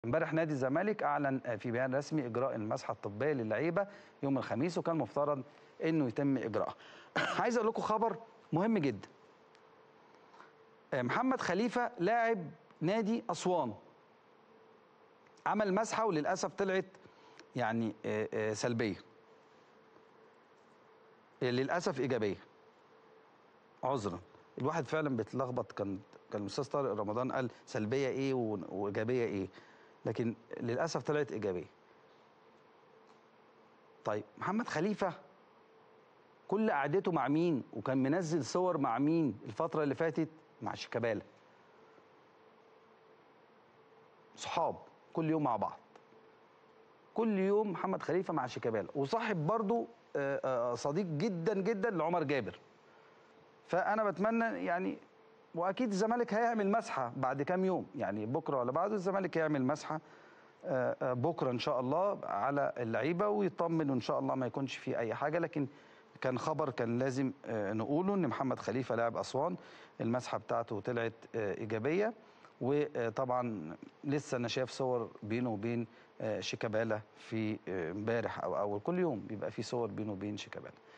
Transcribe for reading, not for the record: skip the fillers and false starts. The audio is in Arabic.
امبارح نادي الزمالك اعلن في بيان رسمي اجراء المسحه الطبيه للعيبه يوم الخميس، وكان مفترض انه يتم اجراءها. عايز اقول لكم خبر مهم جدا. محمد خليفه لاعب نادي اسوان عمل مسحه وللاسف طلعت يعني سلبيه، للاسف ايجابيه، عذرا. الواحد فعلا بيتلخبط. كان الاستاذ طارق رمضان قال سلبيه ايه وايجابيه ايه، لكن للاسف طلعت ايجابيه. طيب محمد خليفه كل قعدته مع مين؟ وكان منزل صور مع مين الفتره اللي فاتت؟ مع شيكابالا. صحاب كل يوم مع بعض، كل يوم محمد خليفه مع شيكابالا، وصاحب برضو صديق جدا جدا لعمر جابر. فانا بتمنى يعني، واكيد الزمالك هيعمل مسحه بعد كام يوم، يعني بكره ولا بعده الزمالك هيعمل مسحه بكره ان شاء الله على اللعيبه ويطمن، وان شاء الله ما يكونش فيه اي حاجه. لكن كان خبر كان لازم نقوله ان محمد خليفه لاعب اسوان المسحه بتاعته طلعت ايجابيه. وطبعا لسه انا شايف صور بينه وبين شيكابالا في امبارح او اول، كل يوم بيبقى في صور بينه وبين شيكابالا.